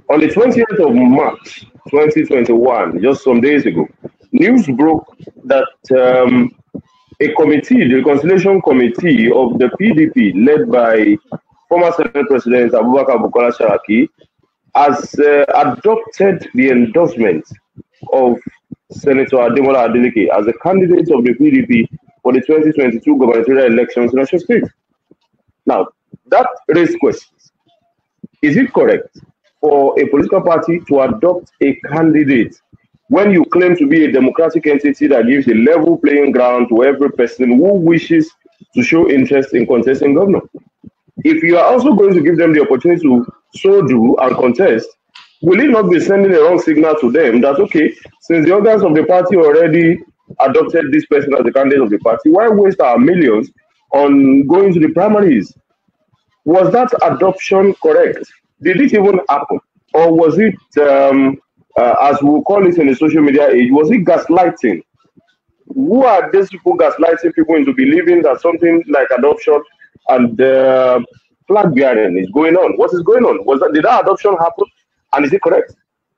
On the 20th of March 2021, just some days ago, news broke that a committee, the Reconciliation Committee of the PDP, led by former Senate President Abubakar Bukola Saraki, has adopted the endorsement of Senator Ademola Adeleke as a candidate of the PDP for the 2022 gubernatorial elections in Osun State. Now, that raises questions. Is it correct for a political party to adopt a candidate when you claim to be a democratic entity that gives a level playing ground to every person who wishes to show interest in contesting governor? If you are also going to give them the opportunity to so do and contest, will it not be sending a wrong signal to them that, okay, since the organs of the party already adopted this person as the candidate of the party, why waste our millions on going to the primaries? Was that adoption correct? Did it even happen? Or was it, as we'll call it in the social media age, was it gaslighting? Who are these people gaslighting people into believing that something like adoption and flag bearing is going on? What is going on? Did that adoption happen? And is it correct?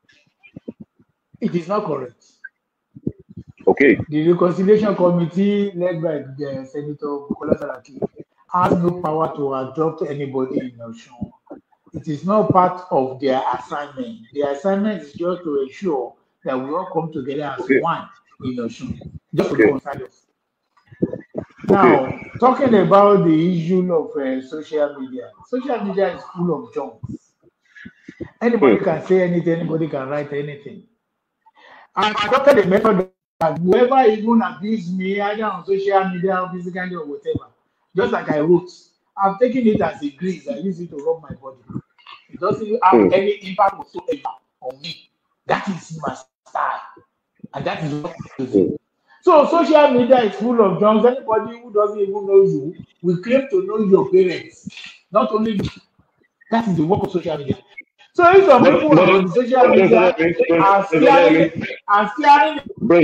It is not correct. Okay. The Reconciliation Committee, led by Senator Bukola Saraki, has no power to adopt anybody in Osun. It is not part of their assignment. Their assignment is just to ensure that we all come together as one in Osun, just to reconcile us. Now, talking about the issue of social media is full of junks. Anybody can say anything, anybody can write anything. I adopted a method that whoever even abused me, either on social media, physically, or whatever, just like I wrote, I've taken it as a grace. I use it to rub my body. It doesn't have any impact whatsoever on me. That is my style. And that is what I do. So social media is full of junks. Anybody who doesn't even know you will claim to know your parents. Not only you. That is the work of social media. So if some people on social media are scaring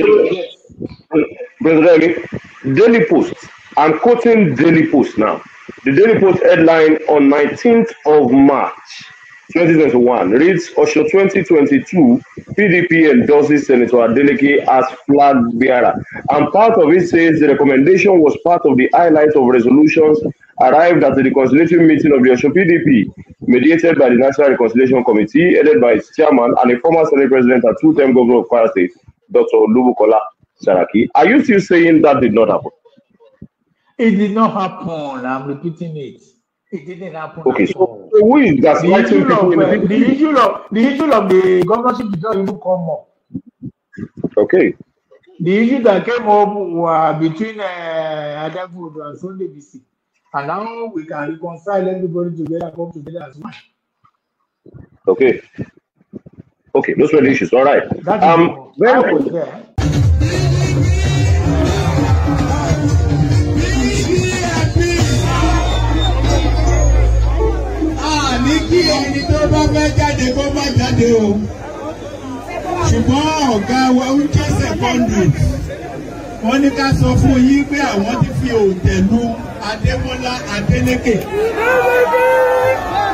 Daily Post. I'm quoting Daily Post now. The Daily Post headline on 19th of March 2021 reads, Osun 2022, PDP endorses Senator Adeleke as flag bearer. And part of it says the recommendation was part of the highlight of resolutions arrived at the reconciliation meeting of the Osun PDP, mediated by the National Reconciliation Committee, headed by its chairman and a former Senate President and two-term governor of Kwara State, Dr. Bukola Saraki. Are you still saying that did not happen? It did not happen. I'm repeating it. It didn't happen. Okay, so who is gaslighting people? The issue of the governorship did not even come up. Okay. The issue that came up were between Adagwood and Sunday BC. And now we can reconcile everybody together, come together as one. Okay. Okay, those were the issues. All right. That was there. Kí ẹni tó bá fẹ́ jáde kó má jáde o. Ṣùgbọ́n ọ̀gá wa ń jẹ́ secondary. Wọ́n ní ká sọ fún yín pé àwọn ti fi òǹtẹ̀ lu Adémọ́lá Adélékè.